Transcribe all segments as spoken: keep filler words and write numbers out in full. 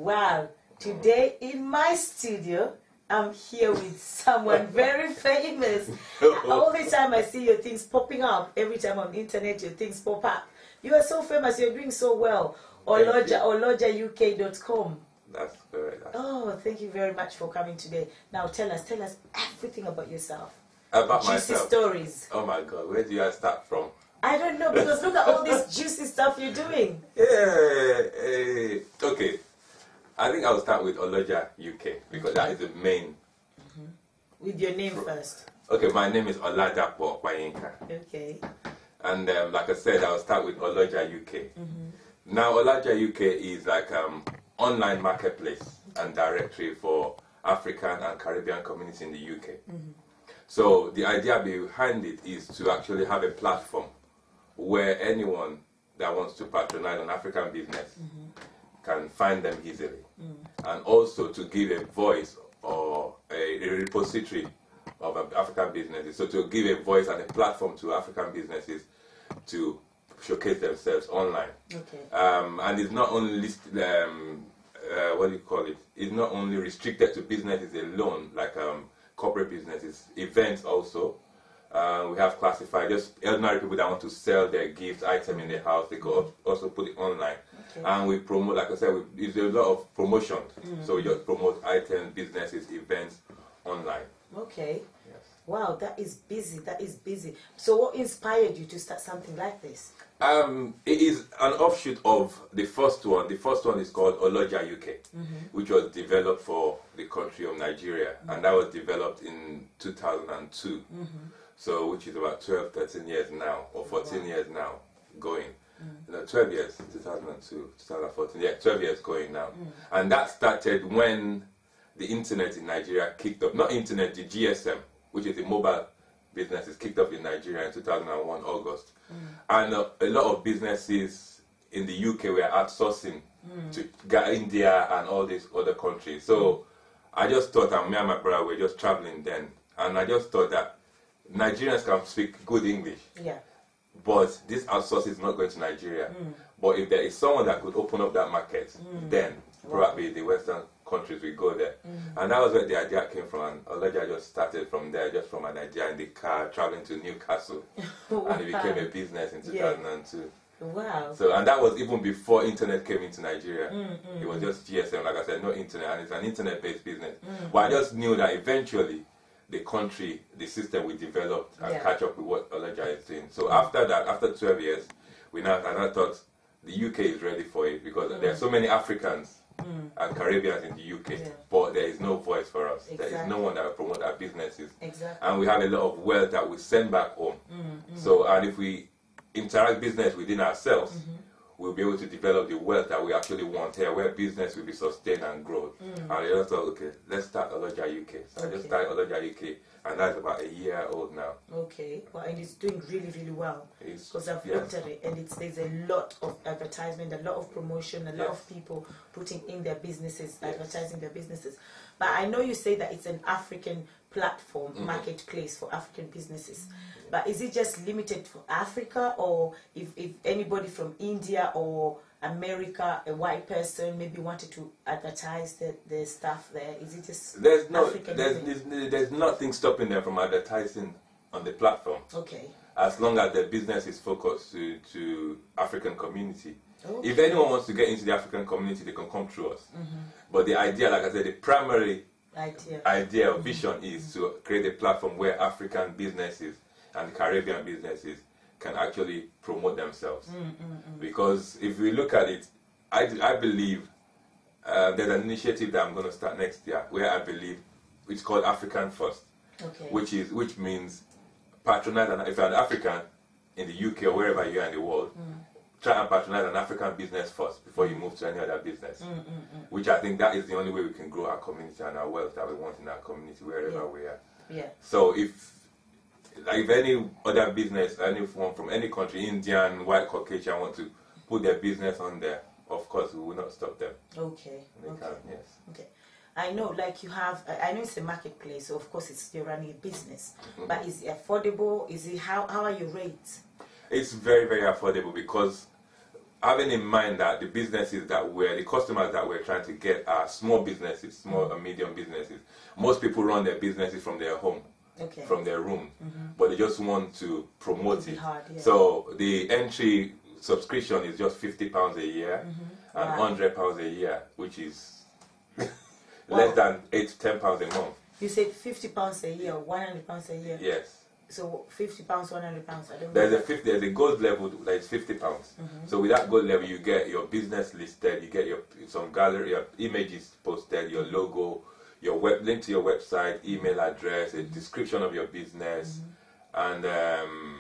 Wow, today in my studio, I'm here with someone very famous. All the time I see your things popping up. Every time on the internet, your things pop up. You are so famous. You're doing so well. Oloja, oloja U K dot com. That's correct. That's oh, thank you very much for coming today. Now tell us, tell us everything about yourself. About Juicy myself. stories. Oh my God, where do I start from? I don't know, because look at all this juicy stuff you're doing. Yeah, uh, okay. I think I'll start with Oloja U K because that is the main. Mm-hmm. With your name first. Okay, my name is Oladapo Okpayinka. Okay. And um, like I said, I'll start with Oloja U K. Mm-hmm. Now, Oloja U K is like um online marketplace and directory for African and Caribbean community in the U K. Mm-hmm. So the idea behind it is to actually have a platform where anyone that wants to patronize an African business mm-hmm. can find them easily. Mm. And also to give a voice or a, a repository of African businesses. So to give a voice and a platform to African businesses to showcase themselves online. Okay. Um, and it's not only list, um, uh, what do you call it? It's not only restricted to businesses alone, like um, corporate businesses, events also. Uh, we have classified just ordinary people that want to sell their gifts, item in their house. They could also put it online. Okay. And we promote, like I said, we, there's a lot of promotions. Mm-hmm. So we just promote items, businesses, events online. Okay. Yes. Wow, that is busy. That is busy. So what inspired you to start something like this? Um, it is an offshoot of the first one. The first one is called Oloja U K, mm-hmm. which was developed for the country of Nigeria. Mm-hmm. And that was developed in two thousand two. Mm-hmm. So, which is about twelve, thirteen years now, or fourteen wow. years now, going. Mm. No, twelve years, two thousand two, two thousand fourteen, yeah, twelve years going now. Mm. And that started when the internet in Nigeria kicked off. Not internet, the G S M, which is the mobile businesses, kicked off in Nigeria in two thousand one, August. Mm. And uh, a lot of businesses in the U K were outsourcing mm. to India and all these other countries. So, mm. I just thought, and me and my brother were just traveling then, and I just thought that Nigerians can speak good English, yeah, but this outsource is not going to Nigeria. Mm. But if there is someone that could open up that market, mm. then probably the Western countries will go there. Mm. And that was where the idea came from. And Oloja just started from there, just from an idea in the car, traveling to Newcastle. Wow. And it became a business in two thousand two. Yeah. Wow. So, and that was even before internet came into Nigeria. Mm, mm, it was mm. just G S M, like I said, no internet, and it's an internet-based business. Mm. But I just knew that eventually the country, the system we developed and yeah. catch up with what Oloja is doing. So mm. after that, after twelve years, we now, and I thought the U K is ready for it because mm. there are so many Africans mm. and Caribbeans in the U K, yeah. but there is no voice for us. Exactly. There is no one that will promote our businesses. Exactly. And we have a lot of wealth that we send back home. Mm, mm. So, and if we interact business within ourselves, mm-hmm. we'll be able to develop the wealth that we actually want here, where business will be sustained and grown. Mm. And I just thought, okay, let's start Oloja U K. So okay. I just started Oloja U K, and that's about a year old now. Okay, well, and it's doing really, really well. Because I've yes. looked at it, and it's there's a lot of advertisement, a lot of promotion, a lot yes. of people putting in their businesses, yes. advertising their businesses. But I know you say that it's an African platform, mm-hmm. marketplace for African businesses. Mm-hmm. But is it just limited for Africa, or if, if anybody from India or America, a white person, maybe wanted to advertise the, the stuff there, is it just there's no African there's, there's there's nothing stopping them from advertising on the platform. Okay. As long as their business is focused to, to African community. Okay. If anyone wants to get into the African community, they can come through us. Mm-hmm. But the idea, like I said, the primary idea, idea or vision mm-hmm. is to create a platform where African businesses and Caribbean businesses can actually promote themselves. Mm-hmm. Because if we look at it, I, I believe uh, there's an initiative that I'm going to start next year where I believe it's called African First, okay. which is which means patronize, and if you're an African in the U K or wherever you are in the world, mm. try and patronize an African business first before you move to any other business. Mm, mm, mm. Which I think that is the only way we can grow our community and our wealth that we want in our community wherever yeah. we are. Yeah. So if like if any other business, anyone from any country, Indian, white, Caucasian, want to put their business on there, of course we will not stop them. Okay. They okay. can, yes. Okay. I know, like you have, I know it's a marketplace, so of course it's you're running a business. Mm-hmm. But is it affordable? Is it how how are your rates? It's very very affordable because having in mind that the businesses that we're, the customers that we're trying to get are small businesses, small and medium businesses. Most people run their businesses from their home, okay. from their room, mm-hmm. but they just want to promote it. Hard, yeah. So the entry subscription is just fifty pounds a year mm-hmm. and wow. one hundred pounds a year, which is less wow. than eight to ten pounds a month. You said fifty pounds a year, one hundred pounds a year? Yes. So fifty pounds, one hundred pounds. I don't there's know. a fifty. There's a gold level that is fifty pounds. Mm-hmm. So with that gold level, you get your business listed, you get your some gallery, your images posted, your logo, your web link to your website, email address, a description of your business, mm-hmm. and um,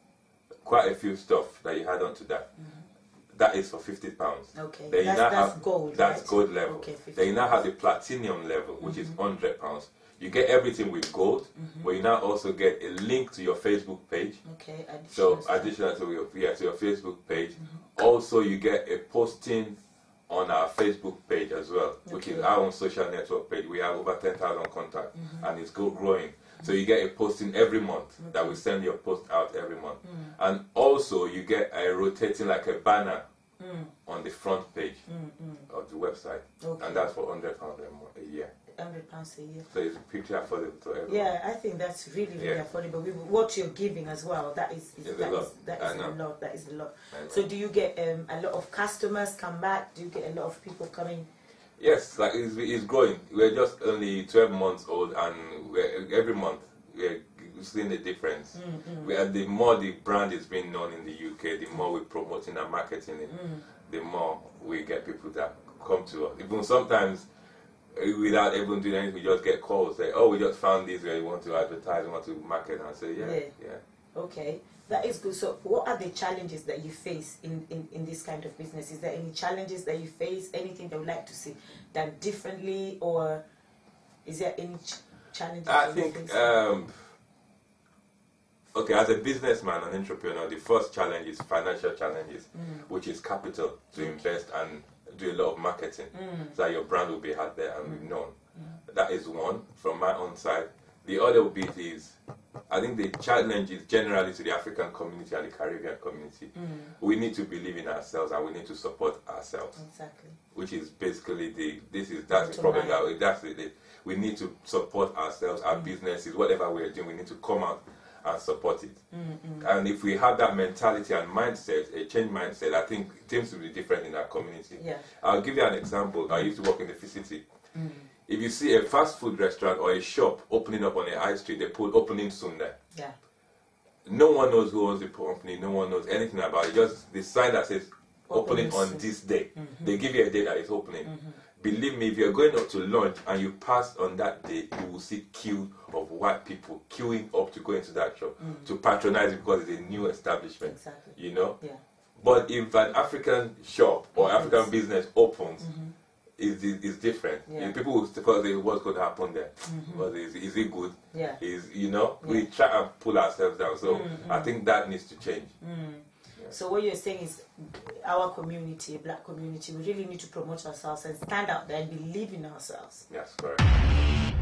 quite a few stuff that you add onto that. Mm-hmm. That is for fifty pounds. Okay. Then that's, you now that's have, gold. That's right? gold level. Okay, then you now have the platinum level, which mm-hmm. is one hundred pounds. You get everything with gold, mm-hmm. but you now also get a link to your Facebook page. Okay, additional so stuff. additional to your yeah to your Facebook page. Mm-hmm. Also, you get a posting on our Facebook page as well, okay. which is our own social network page. We have over ten thousand contacts, mm-hmm. and it's go growing. Mm-hmm. So you get a posting every month okay. that we send your post out every month, mm-hmm. and also you get a rotating like a banner mm. on the front page mm-hmm. of the website, okay. and that's for one hundred pounds a year. Hundred pounds a year. So it's pretty affordable to everyone. Yeah, I think that's really, really yeah. affordable. With what you're giving as well, that is, is that, is, that is a lot. That is a lot. So do you get um, a lot of customers come back? Do you get a lot of people coming? Yes, like it's, it's growing. We're just only twelve months old, and we're, every month we're seeing the difference. Mm-hmm. we are, the more the brand is being known in the U K, the more we're promoting and marketing it, mm. the more we get people that come to us. Even sometimes, without even doing anything, we just get calls say, oh, we just found this where you want to advertise, we want to market, and I say, yeah, yeah, yeah. Okay, that is good. So what are the challenges that you face in, in, in this kind of business? Is there any challenges that you face, anything that you would like to see done differently, or is there any ch challenges I that think, you face? Um, okay, as a businessman and entrepreneur, the first challenge is financial challenges, mm. which is capital to okay. invest and do a lot of marketing mm. so that your brand will be out there and mm. be known. Mm. That is one from my own side. The other bit is, I think the challenge is generally to the African community and the Caribbean community. Mm. We need to believe in ourselves and we need to support ourselves. Exactly. Which is basically the this is that's the problem that we, that's the, we need to support ourselves, our mm. businesses, whatever we're doing. We need to come out and support it. Mm-hmm. And if we have that mentality and mindset, a change mindset, I think things will be different in our community. Yeah. I'll give you an example. I used to work in the city. Mm. If you see a fast food restaurant or a shop opening up on a high street, they put opening soon there. Yeah. No one knows who owns the company, no one knows anything about it. Just the sign that says opening, opening on this day. Mm-hmm. They give you a day that it's opening. Mm-hmm. Believe me, if you're going up to lunch and you pass on that day, you will see queue of white people queuing up to go into that shop mm. to patronize it because it's a new establishment. Exactly. You know? Yeah. But if an African shop or yes. African business opens, mm-hmm. is is different. Yeah. People will because they what's going to happen there. Mm-hmm. But is is it good? Yeah. Is you know yeah. we try and pull ourselves down. So mm-hmm. I think that needs to change. Mm. So what you're saying is our community, black community, we really need to promote ourselves and stand out there and believe in ourselves. Yes, correct.